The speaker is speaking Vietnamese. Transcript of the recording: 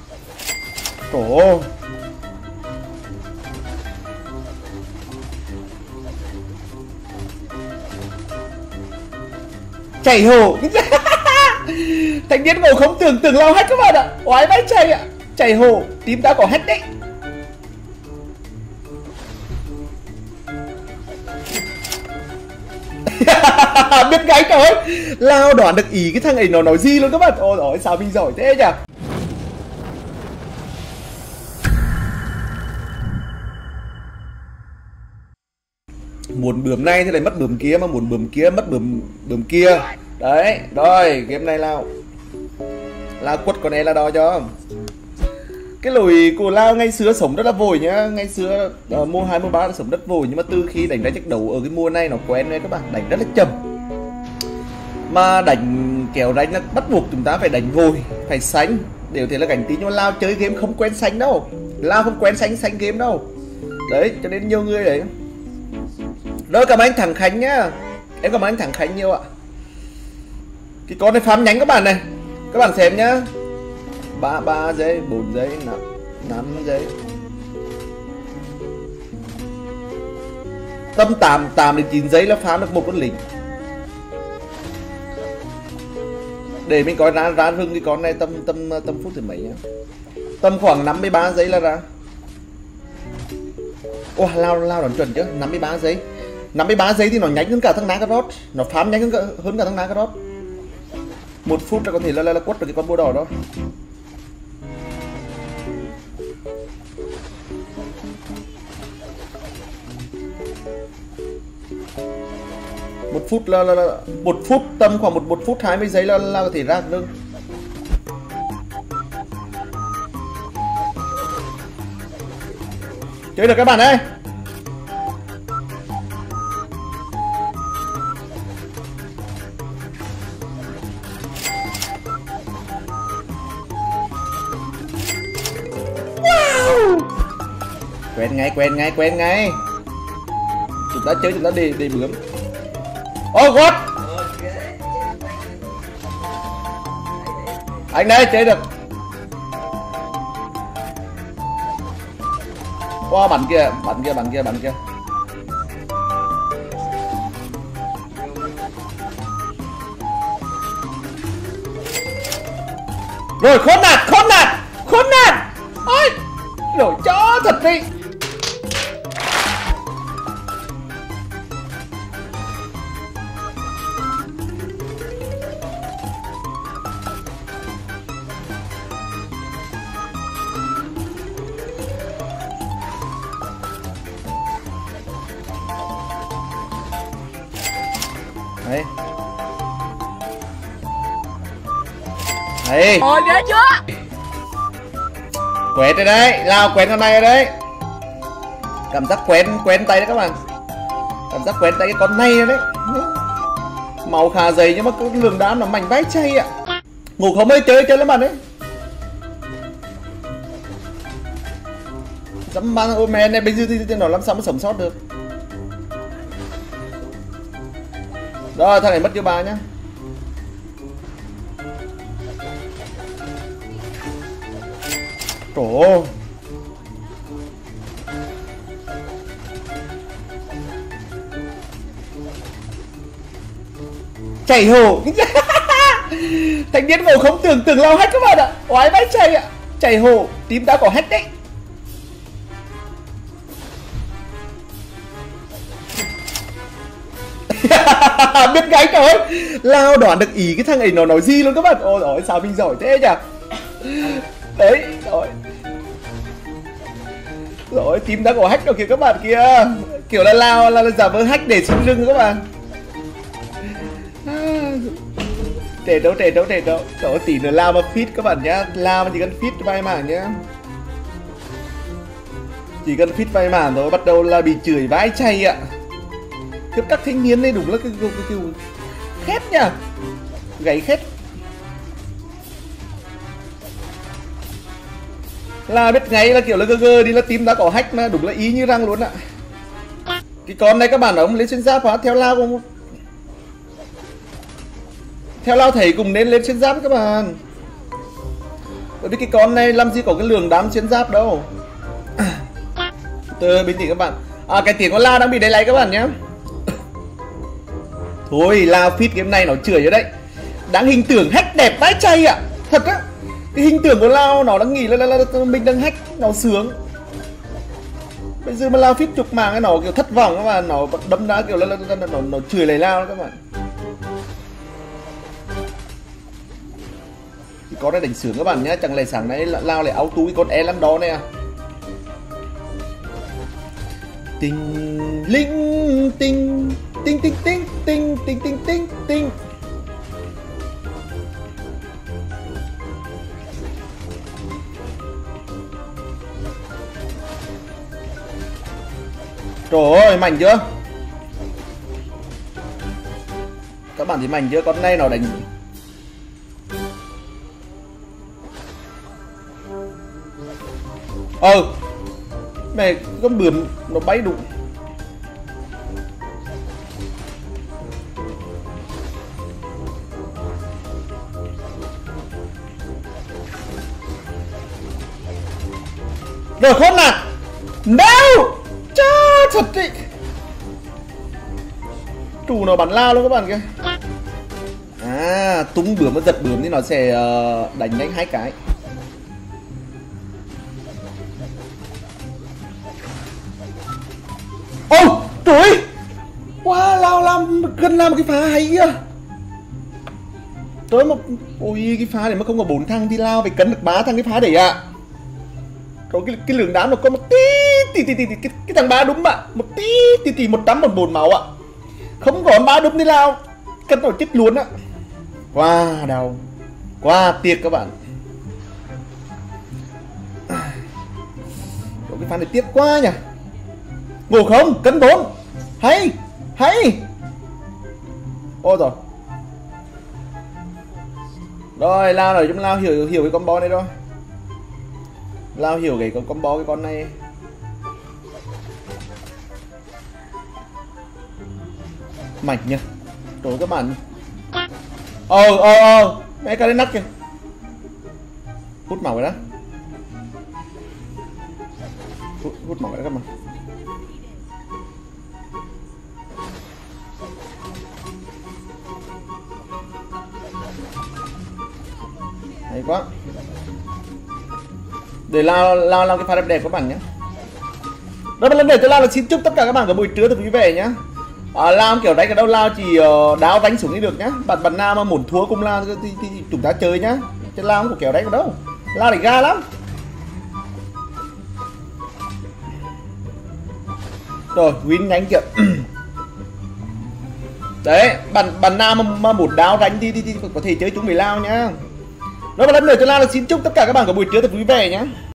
Cổ chảy hổ. Thanh niên ngộ không tưởng lao hack các bạn ạ. Oái vãi chảy ạ. Chảy hổ, tím đã có hack đấy. Biết ngay trời ơi. Lao đoán được ý cái thằng ấy nó nói gì luôn các bạn. Ôi ôi sao mình giỏi thế nhỉ. Muốn bướm này thì lại mất bướm kia, mà muốn bướm kia mất bướm kia. Đấy, rồi, game này Lao quất con này là đo cho. Cái lối của Lao ngày xưa sống rất là vội nhá. Ngày xưa mùa 2, mùa 3 là sống rất vội. Nhưng mà từ khi đánh ra chắc đấu ở cái mùa này nó quen đấy các bạn. Đánh rất là chậm. Mà đánh kéo đánh là bắt buộc chúng ta phải đánh vội, phải xanh đều thế là cảnh tí. Nhưng mà Lao chơi game không quen xanh đâu. Lao không quen xanh game đâu. Đấy, cho nên nhiều người đấy. Rồi cảm ơn anh Thằng Khánh nhá. Em cảm ơn anh Thằng Khánh nhiều ạ. Cái con này farm nhánh các bạn này. Các bạn xem nhá. 3 giây, 4 giây, 5 giây. Tầm 8 đến 9 giây là farm được một con lính. Để mình coi ra rừng cái con này tầm phút thì mấy nhá. Tầm khoảng 53 giây là ra. Ồ, Lao đoán chuẩn chứ, 53 giây. 53 giây thì nó nhanh hơn cả thằng Nagarot. Nó farm nhanh hơn cả thằng Nagarot. 1 phút là có thể là quất được cái con búa đỏ đó. Một phút là 1 phút, tầm khoảng 1 phút 20 giây là có thể ra được. Chơi được các bạn ơi. Quen ngay. Chúng ta chơi, chúng ta để bướm. Oh god. Anh đây chơi được. Wow, bắn kia. Rồi khốn nạn. Ôi, nổi chó thật đi. Đấy. Ôi ghê chưa. Quét rồi đấy, Lao quen con này rồi đấy. Cảm giác quen tay đấy các bạn. Cảm giác quen tay cái con này rồi đấy. Màu khá dày nhưng mà cái lượng đám nó mảnh vãi chay ạ. Ngủ không ơi, chơi lắm bạn đấy. Dẫm mang ôm men này, bây giờ thì nó làm sao mà sống sót được. Rồi thằng này mất cho bà nhá. Cổ chảy hổ. Thanh niên ngộ không tưởng lao hack các bạn ạ. Oái vãi chảy ạ. Chảy hổ, tím đã có hack đấy. Biết ngay trời ơi. Lao đoán được ý cái thằng ấy nó nói gì luôn các bạn. Ôi ôi sao mình giỏi thế nhỉ. Đấy, rồi tím đã có hack rồi kìa các bạn kia. Kiểu là Lao là giả vờ hack để xin rừng các bạn. Trẻ đâu. Rồi tí nữa Lao mà fit các bạn nhá. Lao mà chỉ cần fit vài mảng nhá. Chỉ cần fit vài mảng rồi bắt đầu là bị chửi vãi chay ạ. Các thanh niên này đúng là cái kiểu khét nhá. Gáy khét. Là biết ngay là kiểu là gơ đi là tím đã có hack mà đúng là ý như răng luôn ạ. Cái con này các bạn ông lên xuyên giáp hả? Theo Lao không? Theo Lao thầy cùng nên lên xuyên giáp các bạn. Bởi vì cái con này làm gì có cái lượng đám xuyên giáp đâu. Từ bình tĩnh các bạn. Cái tiếng con Lao đang bị delay các bạn nhé. Thôi Lao fit game này nó chửi rồi đấy. Đáng hình tượng hack đẹp vãi chay ạ. Thật á. Cái hình tượng của Lao nó đang nghĩ là mình đang hack, nó sướng. Bây giờ mà Lao fit chục màng cái nó kiểu thất vọng các bạn, nó đâm đá kiểu nó chửi lấy Lao các bạn. Cái con này đánh sướng các bạn nhé, chẳng lẽ sáng nay Lao lại auto cái con Elan đó này à. Tình linh tinh tinh tinh tinh tinh tinh tinh tinh tinh. Trời ơi, mạnh chưa? Các bạn thấy mạnh chưa? Con này nó đánh mẹ con bướm nó bay đụng. Rồi khốn à. No. Chà, thật đấy. Chủ nó bắn Lao luôn các bạn kìa. Tung bướm và giật bướm thì nó sẽ đánh nhanh 2 cái. Trời ơi. Wow, Lao làm gần làm một cái phá hay kìa. Trời mà. Ôi cái phá này mà không có 4 thằng thì Lao phải cấn được 3 thằng cái phá đấy ạ. Rồi cái lượng đám nó có một tí cái thằng 3 đúng ạ. Một tí 114 máu ạ. Không có 3 đúng thì Lao cân nó chết luôn á. Quá đau. Quá tiếc các bạn. Rồi cái phá này tiếc quá nhỉ. Ngủ không? Cân 4. Hay. Ôi rồi. Rồi Lao rồi, chúng Lao hiểu cái combo này rồi. Lao hiểu cái combo cái con này. Mạnh nhỉ. Trời các bạn. Mẹ cái nắp kìa. Hút màu rồi đó. Hút màu rồi đó các bạn. Hay quá. Để Lao làm cái pha đẹp đẹp các bạn nhé. Đó, lần này tôi Lao là xin chúc tất cả các bạn có buổi trưa thật vui vẻ nhé. Lao kiểu đánh ở đâu Lao chỉ đáo đánh xuống đi được nhá. Bạn nào mà muốn thua cùng Lao thì chúng ta chơi nhá. Chứ Lao không có kiểu đánh ở đâu. Lao đánh ga lắm. Rồi win nhanh kìa. Đấy, bạn nào mà muốn đáo đánh thì có thể chơi chung với Lao nhá. Đó, và lần nữa tôi Lao là xin chúc tất cả các bạn có buổi trưa thật vui vẻ nhé.